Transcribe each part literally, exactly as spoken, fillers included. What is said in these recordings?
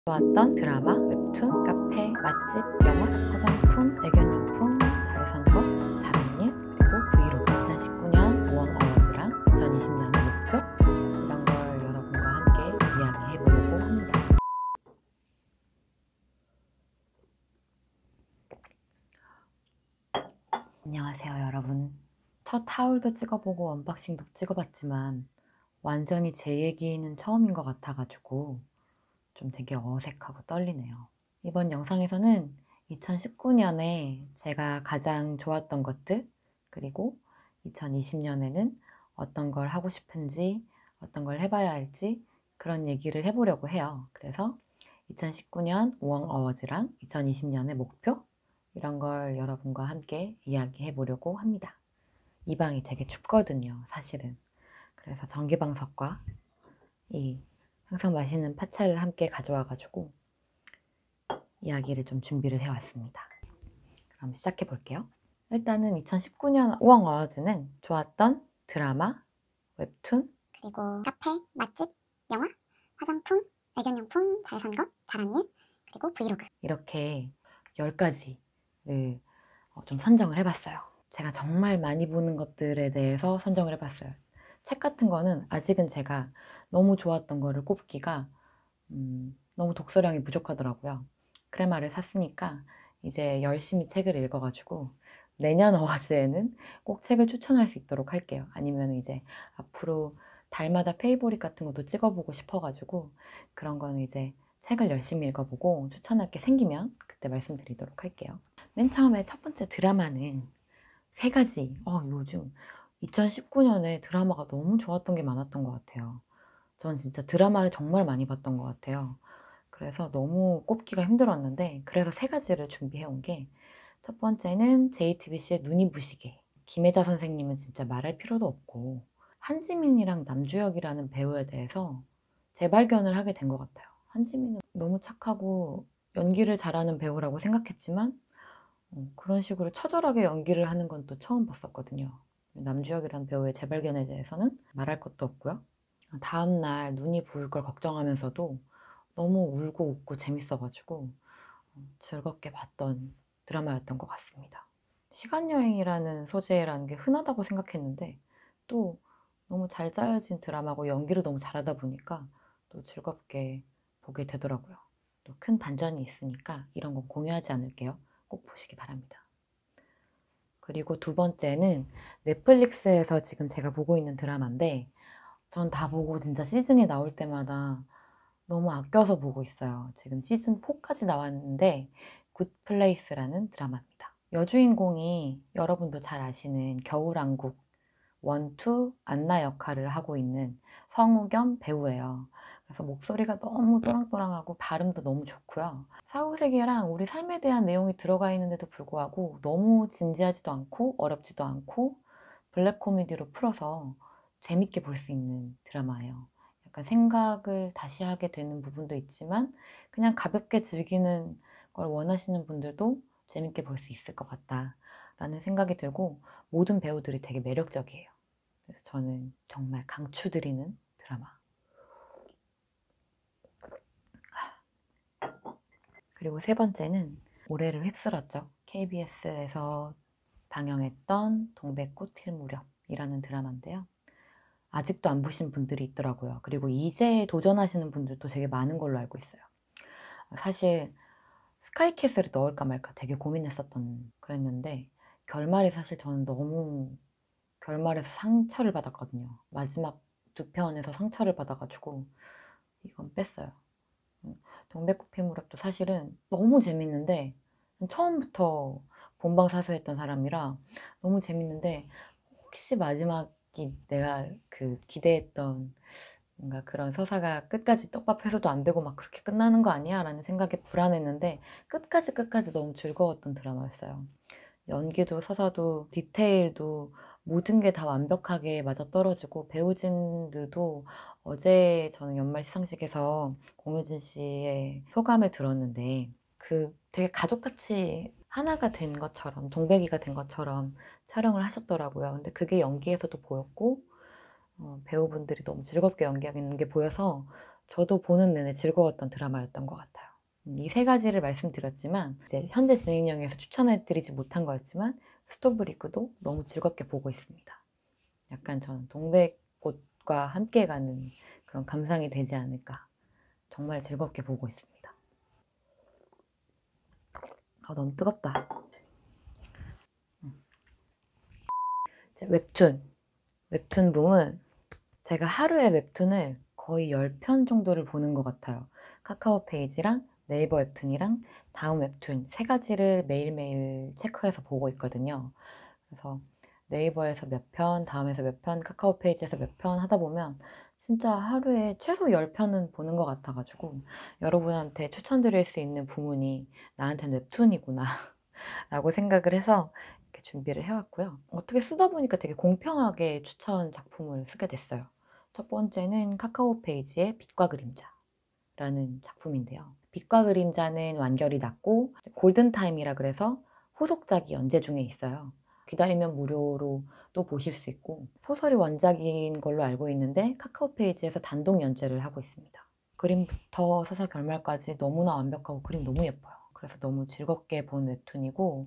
좋았던 드라마, 웹툰, 카페, 맛집, 영화, 화장품, 애견용품, 잘 산 것, 잘한 일, 그리고 브이로그 이천십구 년 오월 어워즈랑 이천이십 년의 목표 이런 걸 여러분과 함께 이야기해 보려고 합니다. 안녕하세요 여러분. 첫 하울도 찍어보고 언박싱도 찍어봤지만 완전히 제 얘기는 처음인 것 같아가지고 좀 되게 어색하고 떨리네요. 이번 영상에서는 이천십구 년에 제가 가장 좋았던 것들, 그리고 이천이십 년에는 어떤 걸 하고 싶은지, 어떤 걸 해봐야 할지 그런 얘기를 해보려고 해요. 그래서 이천십구 년 오월 어워즈랑 이천이십 년의 목표 이런 걸 여러분과 함께 이야기해 보려고 합니다. 이 방이 되게 춥거든요, 사실은. 그래서 전기방석과 이 항상 마시는 팥차를 함께 가져와가지고 이야기를 좀 준비를 해왔습니다. 그럼 시작해 볼게요. 일단은 이천십구 년 오월 어워즈는 좋았던 드라마, 웹툰, 그리고 카페, 맛집, 영화, 화장품, 애견용품, 잘 산 것, 잘한 일, 그리고 브이로그 이렇게 열 가지를 좀 선정을 해봤어요. 제가 정말 많이 보는 것들에 대해서 선정을 해봤어요. 책 같은 거는 아직은 제가 너무 좋았던 거를 꼽기가 음, 너무 독서량이 부족하더라고요. 크레마를 샀으니까 이제 열심히 책을 읽어가지고 내년 어워즈에는 꼭 책을 추천할 수 있도록 할게요. 아니면 이제 앞으로 달마다 페이보릿 같은 것도 찍어보고 싶어가지고 그런 거는 이제 책을 열심히 읽어보고 추천할 게 생기면 그때 말씀드리도록 할게요. 맨 처음에 첫 번째 드라마는 세 가지. 어, 요즘 이천십구 년에 드라마가 너무 좋았던 게 많았던 것 같아요. 전 진짜 드라마를 정말 많이 봤던 것 같아요. 그래서 너무 꼽기가 힘들었는데 그래서 세 가지를 준비해 온 게 첫 번째는 제이티비씨의 눈이 부시게. 김혜자 선생님은 진짜 말할 필요도 없고 한지민이랑 남주혁이라는 배우에 대해서 재발견을 하게 된 것 같아요. 한지민은 너무 착하고 연기를 잘하는 배우라고 생각했지만 어, 그런 식으로 처절하게 연기를 하는 건 또 처음 봤었거든요. 남주혁이라는 배우의 재발견에 대해서는 말할 것도 없고요. 다음날 눈이 부을 걸 걱정하면서도 너무 울고 웃고 재밌어가지고 즐겁게 봤던 드라마였던 것 같습니다. 시간여행이라는 소재라는 게 흔하다고 생각했는데 또 너무 잘 짜여진 드라마고 연기를 너무 잘하다 보니까 또 즐겁게 보게 되더라고요. 또 큰 반전이 있으니까 이런 건 공유하지 않을게요. 꼭 보시기 바랍니다. 그리고 두 번째는 넷플릭스에서 지금 제가 보고 있는 드라마인데 전 다 보고 진짜 시즌이 나올 때마다 너무 아껴서 보고 있어요. 지금 시즌 사까지 나왔는데 굿플레이스라는 드라마입니다. 여주인공이 여러분도 잘 아시는 겨울왕국 원, 투 안나 역할을 하고 있는 성우 겸 배우예요. 그래서 목소리가 너무 또랑또랑하고 발음도 너무 좋고요. 사후세계랑 우리 삶에 대한 내용이 들어가 있는데도 불구하고 너무 진지하지도 않고 어렵지도 않고 블랙 코미디로 풀어서 재밌게 볼 수 있는 드라마예요. 약간 생각을 다시 하게 되는 부분도 있지만 그냥 가볍게 즐기는 걸 원하시는 분들도 재밌게 볼 수 있을 것 같다 라는 생각이 들고 모든 배우들이 되게 매력적이에요. 그래서 저는 정말 강추드리는 드라마. 그리고 세 번째는 올해를 휩쓸었죠. 케이비에스에서 방영했던 동백꽃 필 무렵이라는 드라마인데요. 아직도 안 보신 분들이 있더라고요. 그리고 이제 도전하시는 분들도 되게 많은 걸로 알고 있어요. 사실 스카이캐슬을 넣을까 말까 되게 고민했었던 그랬는데 결말이 사실 저는 너무 결말에서 상처를 받았거든요. 마지막 두 편에서 상처를 받아가지고 이건 뺐어요. 동백꽃 필 무렵도 사실은 너무 재밌는데 처음부터 본방사수했던 사람이라 너무 재밌는데 혹시 마지막이 내가 그 기대했던 뭔가 그런 서사가 끝까지 떡밥해서도 안 되고 막 그렇게 끝나는 거 아니야? 라는 생각에 불안했는데 끝까지 끝까지 너무 즐거웠던 드라마였어요. 연기도 서사도 디테일도 모든 게 다 완벽하게 맞아떨어지고 배우진들도 어제 저는 연말 시상식에서 공효진 씨의 소감을 들었는데 그 되게 가족같이 하나가 된 것처럼 동백이가 된 것처럼 촬영을 하셨더라고요. 근데 그게 연기에서도 보였고 어, 배우분들이 너무 즐겁게 연기하는 게 보여서 저도 보는 내내 즐거웠던 드라마였던 것 같아요. 이 세 가지를 말씀드렸지만 이제 현재 진행형에서 추천해드리지 못한 거였지만 스토브리그도 너무 즐겁게 보고 있습니다. 약간 저는 동백꽃과 함께 가는 그런 감상이 되지 않을까. 정말 즐겁게 보고 있습니다. 아, 너무 뜨겁다. 이제 웹툰. 웹툰 붐은 제가 하루에 웹툰을 거의 열 편 정도를 보는 것 같아요. 카카오 페이지랑 네이버 웹툰이랑 다음 웹툰 세 가지를 매일매일 체크해서 보고 있거든요. 그래서 네이버에서 몇 편, 다음에서 몇 편, 카카오 페이지에서 몇 편 하다 보면 진짜 하루에 최소 열 편은 보는 것 같아가지고 여러분한테 추천드릴 수 있는 부문이 나한테는 웹툰이구나 라고 생각을 해서 이렇게 준비를 해왔고요. 어떻게 쓰다 보니까 되게 공평하게 추천 작품을 쓰게 됐어요. 첫 번째는 카카오 페이지의 빛과 그림자라는 작품인데요. 빛과 그림자는 완결이 났고 골든타임이라 그래서 후속작이 연재 중에 있어요. 기다리면 무료로 또 보실 수 있고 소설이 원작인 걸로 알고 있는데 카카오 페이지에서 단독 연재를 하고 있습니다. 그림부터 서사 결말까지 너무나 완벽하고 그림 너무 예뻐요. 그래서 너무 즐겁게 본 웹툰이고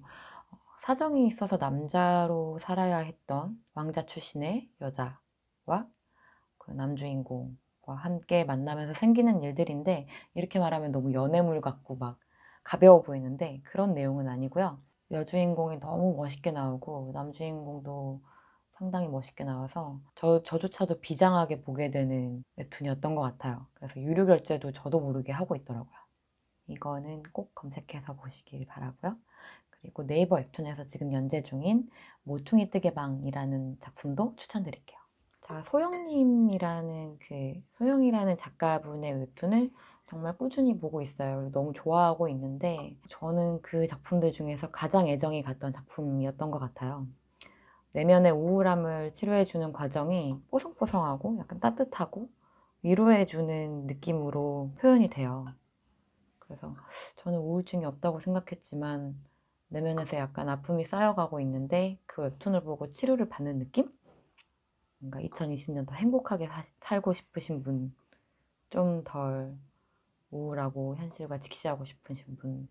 사정이 있어서 남자로 살아야 했던 왕자 출신의 여자와 그 남주인공과 함께 만나면서 생기는 일들인데 이렇게 말하면 너무 연애물 같고 막 가벼워 보이는데 그런 내용은 아니고요. 여주인공이 너무 멋있게 나오고 남주인공도 상당히 멋있게 나와서 저, 저조차도 비장하게 보게 되는 웹툰이었던 것 같아요. 그래서 유료 결제도 저도 모르게 하고 있더라고요. 이거는 꼭 검색해서 보시길 바라고요. 그리고 네이버 웹툰에서 지금 연재 중인 모퉁이 뜨개방이라는 작품도 추천드릴게요. 자, 소영님이라는 그 소영이라는 작가분의 웹툰을 정말 꾸준히 보고 있어요. 너무 좋아하고 있는데 저는 그 작품들 중에서 가장 애정이 갔던 작품이었던 것 같아요. 내면의 우울함을 치료해주는 과정이 뽀송뽀송하고 약간 따뜻하고 위로해주는 느낌으로 표현이 돼요. 그래서 저는 우울증이 없다고 생각했지만 내면에서 약간 아픔이 쌓여가고 있는데 그 웹툰을 보고 치료를 받는 느낌? 뭔가 이천이십 년 더 행복하게 사, 살고 싶으신 분, 좀 덜 우울하고 현실과 직시하고 싶으신 분,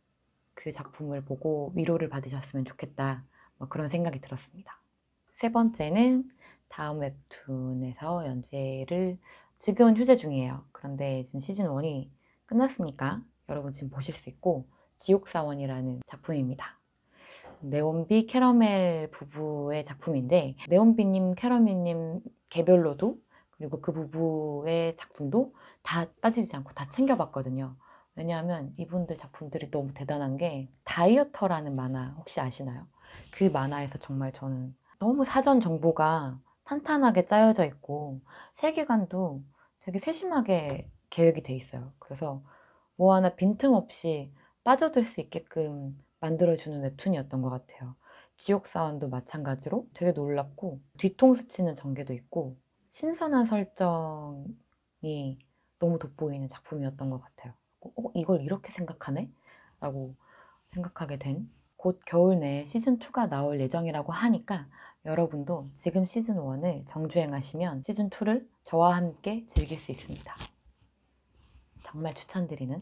그 작품을 보고 위로를 받으셨으면 좋겠다. 뭐 그런 생각이 들었습니다. 세 번째는 다음 웹툰에서 연재를 지금은 휴재 중이에요. 그런데 지금 시즌 일이 끝났으니까 여러분 지금 보실 수 있고 지옥사원이라는 작품입니다. 네온비 캐러멜 부부의 작품인데 네온비님, 캐러멜님 개별로도 그리고 그 부부의 작품도 다 빠지지 않고 다 챙겨봤거든요. 왜냐하면 이분들 작품들이 너무 대단한 게 다이어터라는 만화 혹시 아시나요? 그 만화에서 정말 저는 너무 사전 정보가 탄탄하게 짜여져 있고 세계관도 되게 세심하게 계획이 돼 있어요. 그래서 뭐 하나 빈틈없이 빠져들 수 있게끔 만들어주는 웹툰이었던 것 같아요. 지옥사원도 마찬가지로 되게 놀랍고 뒤통수 치는 전개도 있고 신선한 설정이 너무 돋보이는 작품이었던 것 같아요. 어, 이걸 이렇게 생각하네? 라고 생각하게 된 곧 겨울 내에 시즌이가 나올 예정이라고 하니까 여러분도 지금 시즌일을 정주행하시면 시즌이를 저와 함께 즐길 수 있습니다. 정말 추천드리는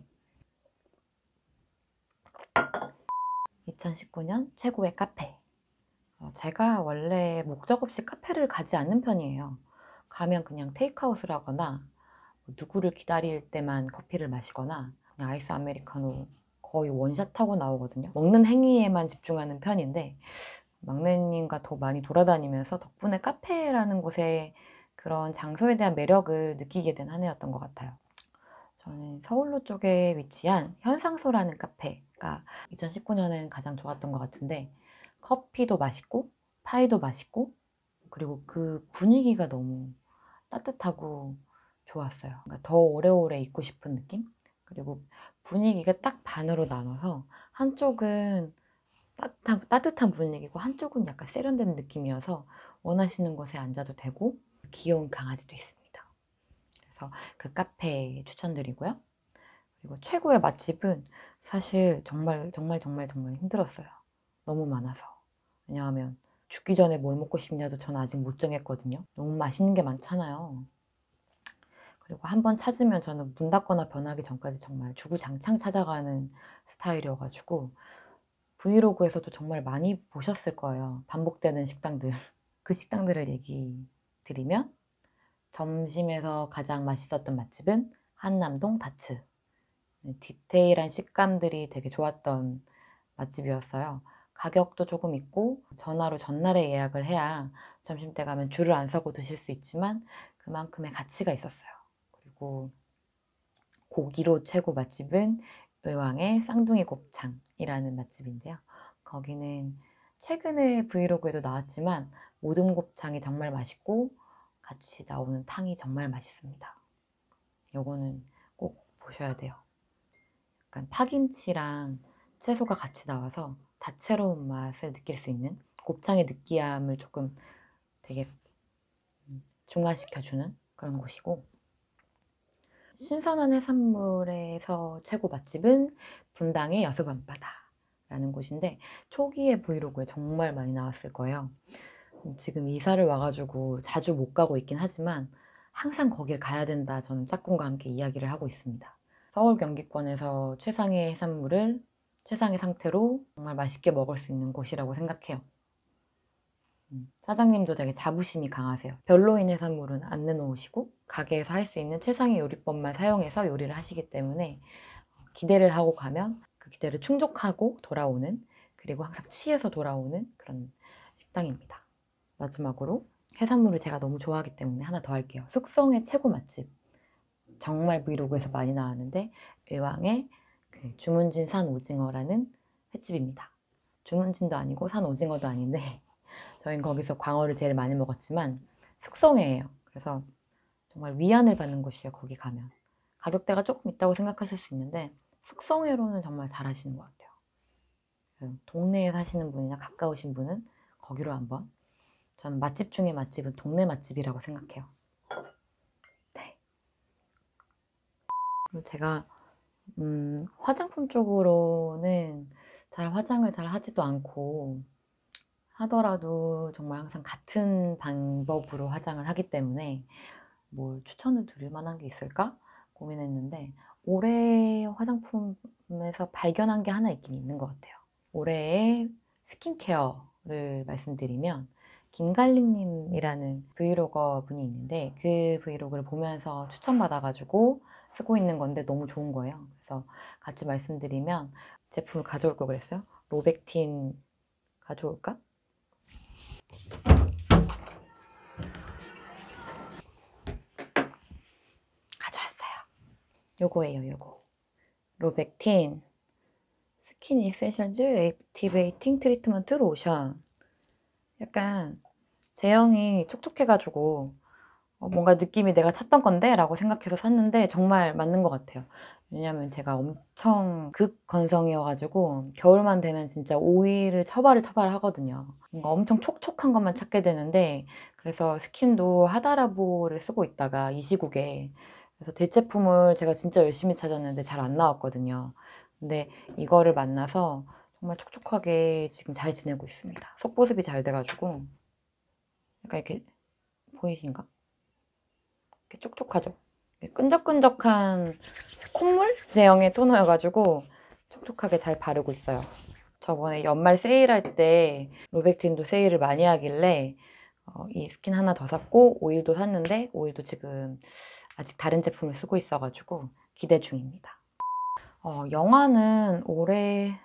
이천십구 년 최고의 카페. 어, 제가 원래 목적 없이 카페를 가지 않는 편이에요. 가면 그냥 테이크아웃을 하거나 누구를 기다릴 때만 커피를 마시거나 그냥 아이스 아메리카노 거의 원샷하고 나오거든요. 먹는 행위에만 집중하는 편인데 막내님과 더 많이 돌아다니면서 덕분에 카페라는 곳에 그런 장소에 대한 매력을 느끼게 된 한 해였던 것 같아요. 저는 서울로 쪽에 위치한 현상소라는 카페가 이천십구 년에는 가장 좋았던 것 같은데 커피도 맛있고 파이도 맛있고 그리고 그 분위기가 너무 따뜻하고 좋았어요. 그러니까 더 오래오래 있고 싶은 느낌? 그리고 분위기가 딱 반으로 나눠서 한쪽은 따뜻한, 따뜻한 분위기고 한쪽은 약간 세련된 느낌이어서 원하시는 곳에 앉아도 되고 귀여운 강아지도 있습니다. 그래서 그 카페 추천드리고요. 그리고 최고의 맛집은 사실 정말 정말 정말 정말 힘들었어요. 너무 많아서. 왜냐하면 죽기 전에 뭘 먹고 싶냐도 전 아직 못 정했거든요. 너무 맛있는 게 많잖아요. 그리고 한번 찾으면 저는 문 닫거나 변하기 전까지 정말 주구장창 찾아가는 스타일이어가지고 브이로그에서도 정말 많이 보셨을 거예요. 반복되는 식당들. 그 식당들을 얘기 드리면 점심에서 가장 맛있었던 맛집은 한남동 다츠. 디테일한 식감들이 되게 좋았던 맛집이었어요. 가격도 조금 있고 전화로 전날에 예약을 해야 점심때 가면 줄을 안 서고 드실 수 있지만 그만큼의 가치가 있었어요. 그리고 고기로 최고 맛집은 의왕의 쌍둥이 곱창이라는 맛집인데요. 거기는 최근에 브이로그에도 나왔지만 모듬 곱창이 정말 맛있고 같이 나오는 탕이 정말 맛있습니다. 요거는 꼭 보셔야 돼요. 약간 파김치랑 채소가 같이 나와서 다채로운 맛을 느낄 수 있는, 곱창의 느끼함을 조금 되게 중화시켜주는 그런 곳이고, 신선한 해산물에서 최고 맛집은 분당의 여수밤바다라는 곳인데 초기에 브이로그에 정말 많이 나왔을 거예요. 지금 이사를 와가지고 자주 못 가고 있긴 하지만 항상 거길 가야 된다, 저는 짝꿍과 함께 이야기를 하고 있습니다. 서울 경기권에서 최상의 해산물을 최상의 상태로 정말 맛있게 먹을 수 있는 곳이라고 생각해요. 음, 사장님도 되게 자부심이 강하세요. 별로인 해산물은 안 내놓으시고 가게에서 할 수 있는 최상의 요리법만 사용해서 요리를 하시기 때문에 기대를 하고 가면 그 기대를 충족하고 돌아오는, 그리고 항상 취해서 돌아오는 그런 식당입니다. 마지막으로 해산물을 제가 너무 좋아하기 때문에 하나 더 할게요. 숙성의 최고 맛집. 정말 브이로그에서 많이 나왔는데 의왕의 그 주문진 산오징어라는 횟집입니다. 주문진도 아니고 산오징어도 아닌데 저희는 거기서 광어를 제일 많이 먹었지만 숙성회예요. 그래서 정말 위안을 받는 곳이에요. 거기 가면 가격대가 조금 있다고 생각하실 수 있는데 숙성회로는 정말 잘하시는 것 같아요. 동네에 사시는 분이나 가까우신 분은 거기로 한번, 저는 맛집 중에 맛집은 동네 맛집이라고 생각해요. 네. 그리고 제가 음, 화장품 쪽으로는 잘 화장을 잘 하지도 않고 하더라도 정말 항상 같은 방법으로 화장을 하기 때문에 뭘 추천을 드릴 만한 게 있을까 고민했는데 올해 화장품에서 발견한 게 하나 있긴 있는 것 같아요. 올해의 스킨케어를 말씀드리면 김갈릭님이라는 브이로거 분이 있는데 그 브이로그를 보면서 추천받아가지고 쓰고 있는 건데 너무 좋은 거예요. 그래서 같이 말씀드리면 제품을 가져올 걸 그랬어요. 로백틴 가져올까? 가져왔어요. 요거예요, 요거. 로백틴 스킨 이센셜즈 액티베이팅 트리트먼트 로션. 약간 제형이 촉촉해가지고 어, 뭔가 느낌이 내가 찾던 건데 라고 생각해서 샀는데 정말 맞는 것 같아요. 왜냐면 제가 엄청 극건성이어가지고 겨울만 되면 진짜 오일을 처발을 처발 하거든요. 뭔가 엄청 촉촉한 것만 찾게 되는데 그래서 스킨도 하다라보를 쓰고 있다가 이 시국에 그래서 대체품을 제가 진짜 열심히 찾았는데 잘 안 나왔거든요. 근데 이거를 만나서 정말 촉촉하게 지금 잘 지내고 있습니다. 속보습이 잘 돼가지고 약간 이렇게 보이신가? 이렇게 촉촉하죠? 끈적끈적한 콧물 제형의 토너여가지고 촉촉하게 잘 바르고 있어요. 저번에 연말 세일할 때 로백틴도 세일을 많이 하길래 어, 이 스킨 하나 더 샀고 오일도 샀는데 오일도 지금 아직 다른 제품을 쓰고 있어가지고 기대 중입니다. 어, 영화는 올해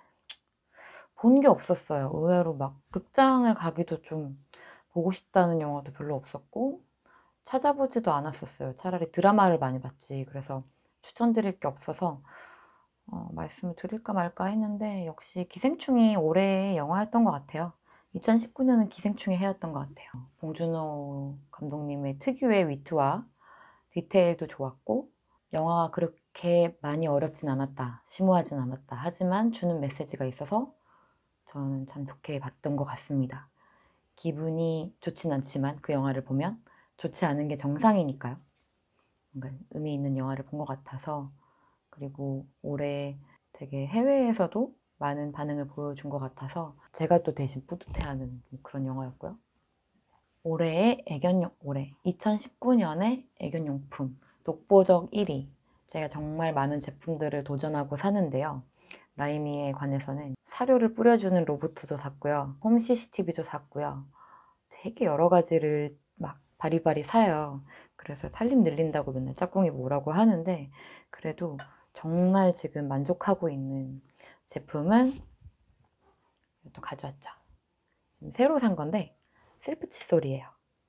본 게 없었어요. 의외로 막 극장을 가기도 좀 보고 싶다는 영화도 별로 없었고 찾아보지도 않았었어요. 차라리 드라마를 많이 봤지. 그래서 추천드릴 게 없어서 어, 말씀을 드릴까 말까 했는데 역시 기생충이 올해의 영화였던 것 같아요. 이천십구 년은 기생충의 해였던 것 같아요. 봉준호 감독님의 특유의 위트와 디테일도 좋았고 영화가 그렇게 많이 어렵진 않았다, 심오하진 않았다. 하지만 주는 메시지가 있어서 저는 참 좋게 봤던 것 같습니다. 기분이 좋진 않지만 그 영화를 보면 좋지 않은 게 정상이니까요. 뭔가 의미 있는 영화를 본 것 같아서, 그리고 올해 되게 해외에서도 많은 반응을 보여준 것 같아서 제가 또 대신 뿌듯해하는 그런 영화였고요. 올해의 애견용, 올해 이천십구 년의 애견용품 독보적 일 위. 제가 정말 많은 제품들을 도전하고 사는데요. 라이미에 관해서는 사료를 뿌려주는 로봇도 샀고요. 홈 씨씨티비도 샀고요. 되게 여러 가지를 막 바리바리 사요. 그래서 살림 늘린다고 맨날 짝꿍이 뭐라고 하는데 그래도 정말 지금 만족하고 있는 제품은 또 가져왔죠. 지금 새로 산 건데 셀프 칫솔이에요.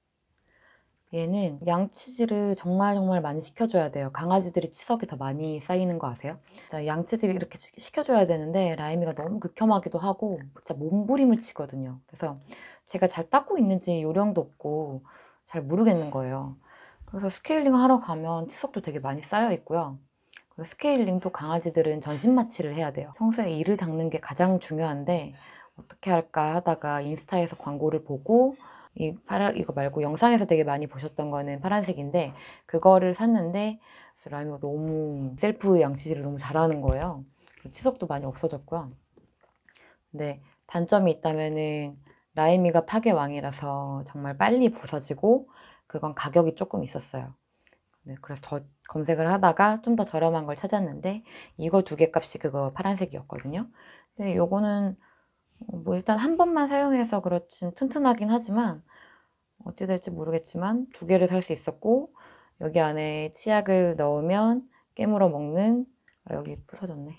얘는 양치질을 정말 정말 많이 시켜줘야 돼요. 강아지들이 치석이 더 많이 쌓이는 거 아세요? 자, 양치질 이렇게 시- 시켜줘야 되는데 라임이가 너무 극혐하기도 하고 진짜 몸부림을 치거든요. 그래서 제가 잘 닦고 있는지 요령도 없고 잘 모르겠는 거예요. 그래서 스케일링 하러 가면 치석도 되게 많이 쌓여 있고요. 그리고 스케일링도 강아지들은 전신 마취를 해야 돼요. 평소에 이를 닦는 게 가장 중요한데 어떻게 할까 하다가 인스타에서 광고를 보고 이 파란 이거 말고 영상에서 되게 많이 보셨던 거는 파란색인데 그거를 샀는데 라임이가 너무 셀프 양치질을 너무 잘하는 거예요. 치석도 많이 없어졌고요. 근데 단점이 있다면은 라임이가 파괴왕이라서 정말 빨리 부서지고 그건 가격이 조금 있었어요. 네, 그래서 더 검색을 하다가 좀 더 저렴한 걸 찾았는데 이거 두 개 값이 그거 파란색이었거든요. 근데 요거는 뭐 일단 한 번만 사용해서 그렇지 튼튼하긴 하지만 어찌 될지 모르겠지만 두 개를 살 수 있었고 여기 안에 치약을 넣으면 깨물어 먹는 아, 여기 부서졌네.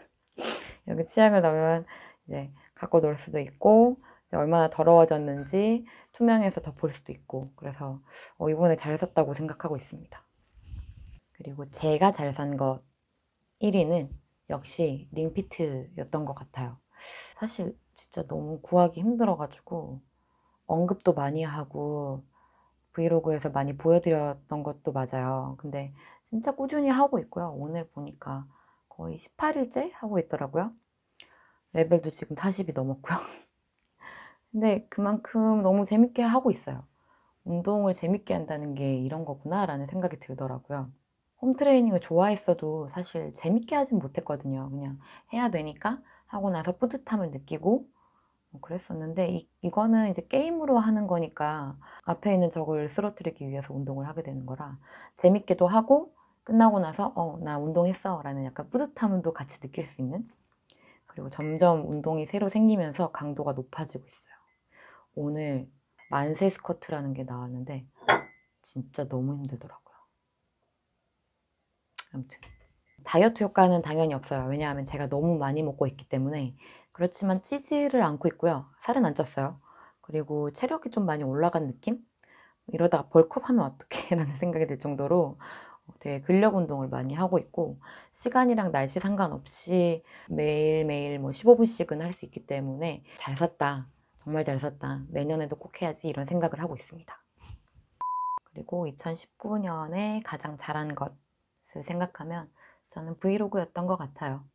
여기 치약을 넣으면 이제 갖고 놀 수도 있고 이제 얼마나 더러워졌는지 투명해서 더 볼 수도 있고 그래서 어, 이번에 잘 샀다고 생각하고 있습니다. 그리고 제가 잘 산 것 일 위는 역시 링피트였던 것 같아요. 사실 진짜 너무 구하기 힘들어가지고 언급도 많이 하고 브이로그에서 많이 보여드렸던 것도 맞아요. 근데 진짜 꾸준히 하고 있고요. 오늘 보니까 거의 십팔 일째 하고 있더라고요. 레벨도 지금 사십이 넘었고요. 근데 그만큼 너무 재밌게 하고 있어요. 운동을 재밌게 한다는 게 이런 거구나 라는 생각이 들더라고요. 홈트레이닝을 좋아했어도 사실 재밌게 하진 못했거든요. 그냥 해야 되니까 하고 나서 뿌듯함을 느끼고 뭐 그랬었는데 이, 이거는 이제 게임으로 하는 거니까 앞에 있는 적을 쓰러뜨리기 위해서 운동을 하게 되는 거라 재밌게도 하고 끝나고 나서 어, 나 운동했어 라는 약간 뿌듯함도 같이 느낄 수 있는 그리고 점점 운동이 새로 생기면서 강도가 높아지고 있어요. 오늘 만세 스쿼트라는 게 나왔는데 진짜 너무 힘들더라고요. 아무튼 다이어트 효과는 당연히 없어요. 왜냐하면 제가 너무 많이 먹고 있기 때문에. 그렇지만 찌지를 않고 있고요. 살은 안 쪘어요. 그리고 체력이 좀 많이 올라간 느낌? 이러다가 벌크업하면 어떡해 라는 생각이 들 정도로 되게 근력 운동을 많이 하고 있고 시간이랑 날씨 상관없이 매일매일 뭐 십오 분씩은 할 수 있기 때문에 잘 샀다. 정말 잘 샀다. 내년에도 꼭 해야지 이런 생각을 하고 있습니다. 그리고 이천십구 년에 가장 잘한 것을 생각하면 저는 브이로그였던 것 같아요.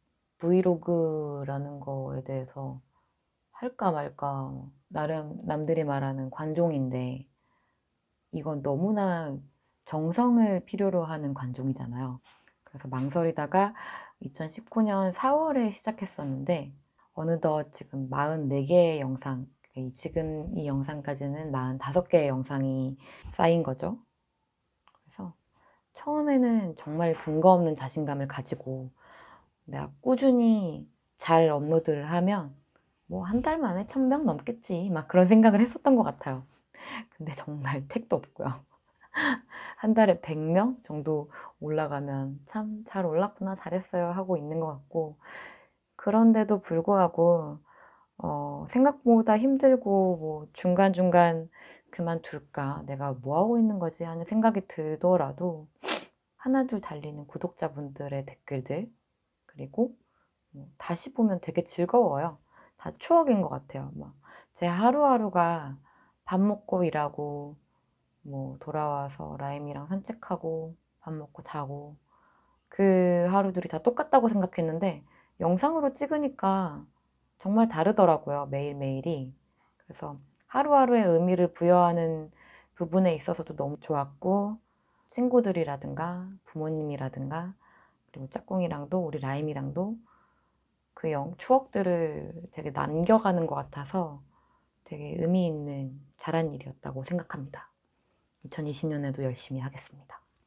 브이로그라는 거에 대해서 할까 말까 나름 남들이 말하는 관종인데 이건 너무나 정성을 필요로 하는 관종이잖아요. 그래서 망설이다가 이천십구 년 사월에 시작했었는데 어느덧 지금 사십사 개의 영상, 지금 이 영상까지는 사십오 개의 영상이 쌓인 거죠. 그래서 처음에는 정말 근거 없는 자신감을 가지고 내가 꾸준히 잘 업로드를 하면 뭐 한 달 만에 천 명 넘겠지 막 그런 생각을 했었던 것 같아요. 근데 정말 택도 없고요. 한 달에 백 명 정도 올라가면 참 잘 올랐구나 잘했어요 하고 있는 것 같고 그런데도 불구하고 어, 생각보다 힘들고 뭐 중간중간 그만둘까 내가 뭐하고 있는 거지 하는 생각이 들더라도 하나둘 달리는 구독자분들의 댓글들 그리고 뭐 다시 보면 되게 즐거워요. 다 추억인 것 같아요. 막 제 하루하루가 밥 먹고 일하고 뭐 돌아와서 라임이랑 산책하고 밥 먹고 자고 그 하루들이 다 똑같다고 생각했는데 영상으로 찍으니까 정말 다르더라고요. 매일매일이. 그래서 하루하루의 의미를 부여하는 부분에 있어서도 너무 좋았고 친구들이라든가 부모님이라든가 그리고 짝꿍이랑도 우리 라임이랑도 그 영, 추억들을 되게 남겨가는 것 같아서 되게 의미 있는 잘한 일이었다고 생각합니다. 이천이십 년에도 열심히 하겠습니다.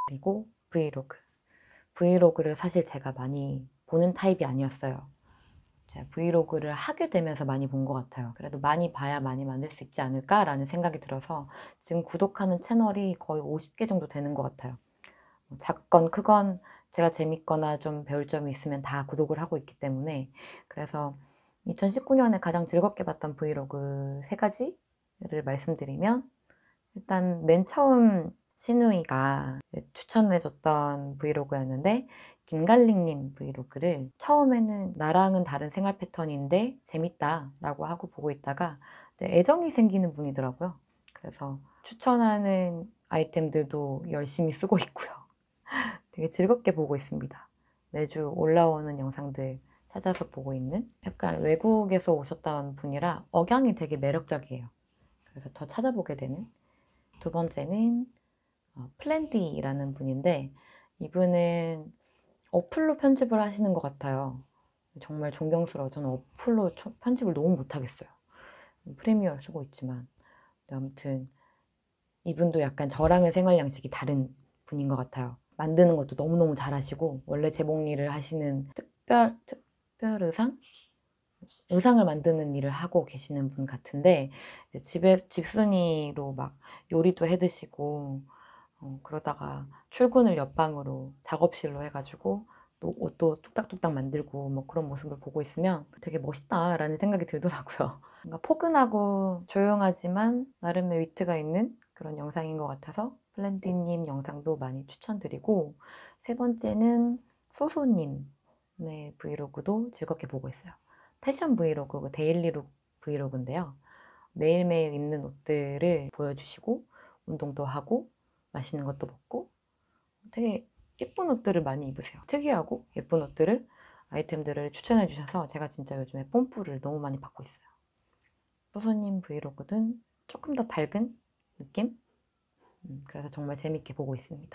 그리고 브이로그. 브이로그를 사실 제가 많이 보는 타입이 아니었어요. 제가 브이로그를 하게 되면서 많이 본 것 같아요. 그래도 많이 봐야 많이 만들 수 있지 않을까라는 생각이 들어서 지금 구독하는 채널이 거의 오십 개 정도 되는 것 같아요. 작건 크건 제가 재밌거나 좀 배울 점이 있으면 다 구독을 하고 있기 때문에. 그래서 이천십구 년에 가장 즐겁게 봤던 브이로그 세 가지를 말씀드리면, 일단 맨 처음 신우이가 추천해줬던 브이로그였는데, 김갈릭님 브이로그를 처음에는 나랑은 다른 생활 패턴인데 재밌다 라고 하고 보고 있다가 애정이 생기는 분이더라고요. 그래서 추천하는 아이템들도 열심히 쓰고 있고요. 되게 즐겁게 보고 있습니다. 매주 올라오는 영상들 찾아서 보고 있는, 약간 외국에서 오셨던 분이라 억양이 되게 매력적이에요. 그래서 더 찾아보게 되는. 두 번째는 어, 플랜디라는 분인데, 이분은 어플로 편집을 하시는 것 같아요. 정말 존경스러워. 저는 어플로 편집을 너무 못하겠어요. 프리미어를 쓰고 있지만. 아무튼 이분도 약간 저랑은 생활 양식이 다른 분인 것 같아요. 만드는 것도 너무너무 잘하시고, 원래 재봉 일을 하시는 특별, 특별 의상? 의상을 만드는 일을 하고 계시는 분 같은데, 이제 집에, 집순이로 막 요리도 해 드시고, 어, 그러다가 출근을 옆방으로 작업실로 해가지고 또 옷도 뚝딱뚝딱 만들고 뭐 그런 모습을 보고 있으면 되게 멋있다라는 생각이 들더라고요. 뭔가 포근하고 조용하지만 나름의 위트가 있는 그런 영상인 것 같아서 플랜디님 영상도 많이 추천드리고, 세 번째는 소소님의 브이로그도 즐겁게 보고 있어요. 패션 브이로그, 데일리룩 브이로그인데요. 매일매일 입는 옷들을 보여주시고 운동도 하고 맛있는 것도 먹고 되게 예쁜 옷들을 많이 입으세요. 특이하고 예쁜 옷들을, 아이템들을 추천해 주셔서 제가 진짜 요즘에 뽐뿌를 너무 많이 받고 있어요. 소소님 브이로그는 조금 더 밝은 느낌? 음, 그래서 정말 재밌게 보고 있습니다.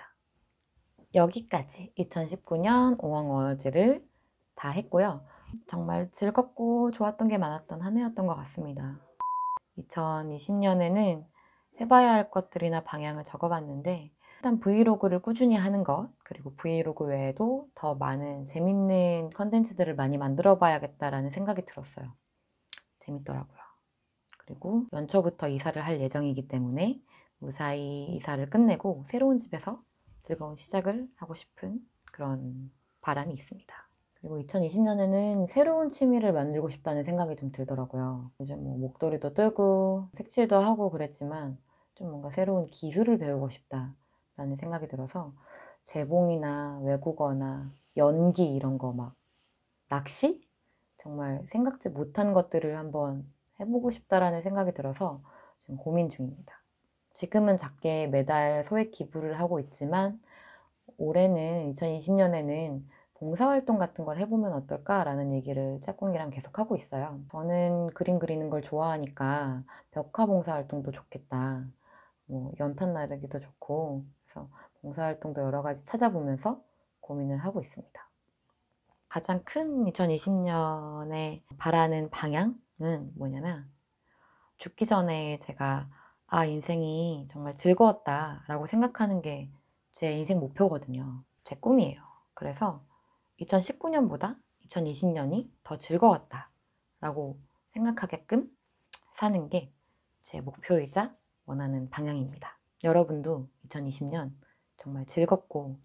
여기까지 이천십구 년 오왕 어워즈를 다 했고요. 정말 즐겁고 좋았던 게 많았던 한 해였던 것 같습니다. 이천이십 년에는 해봐야 할 것들이나 방향을 적어봤는데, 일단 브이로그를 꾸준히 하는 것, 그리고 브이로그 외에도 더 많은 재밌는 컨텐츠들을 많이 만들어 봐야겠다라는 생각이 들었어요. 재밌더라고요. 그리고 연초부터 이사를 할 예정이기 때문에 무사히 이사를 끝내고 새로운 집에서 즐거운 시작을 하고 싶은 그런 바람이 있습니다. 그리고 이천이십 년에는 새로운 취미를 만들고 싶다는 생각이 좀 들더라고요. 요즘 뭐 목도리도 뜨고 색칠도 하고 그랬지만 좀 뭔가 새로운 기술을 배우고 싶다라는 생각이 들어서 재봉이나 외국어나 연기 이런 거, 막 낚시? 정말 생각지 못한 것들을 한번 해보고 싶다라는 생각이 들어서 지금 고민 중입니다. 지금은 작게 매달 소액 기부를 하고 있지만 올해는, 이천이십 년에는 봉사활동 같은 걸 해보면 어떨까라는 얘기를 짝꿍이랑 계속 하고 있어요. 저는 그림 그리는 걸 좋아하니까 벽화 봉사활동도 좋겠다. 뭐 연탄 나르기도 좋고, 그래서 봉사활동도 여러 가지 찾아보면서 고민을 하고 있습니다. 가장 큰 이천이십 년에 바라는 방향은 뭐냐면, 죽기 전에 제가 아, 인생이 정말 즐거웠다라고 생각하는 게 제 인생 목표거든요. 제 꿈이에요. 그래서 이천십구 년보다 이천이십 년이 더 즐거웠다라고 생각하게끔 사는 게 제 목표이자 원하는 방향입니다. 여러분도 이천이십 년 정말 즐겁고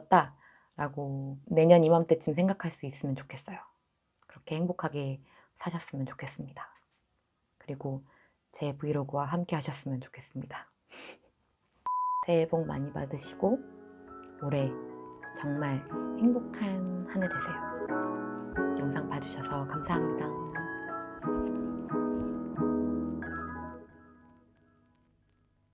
재밌었다라고 내년 이맘때쯤 생각할 수 있으면 좋겠어요. 그렇게 행복하게 사셨으면 좋겠습니다. 그리고 제 브이로그와 함께 하셨으면 좋겠습니다. 새해 복 많이 받으시고 올해 정말 행복한 한 해 되세요. 영상 봐주셔서 감사합니다.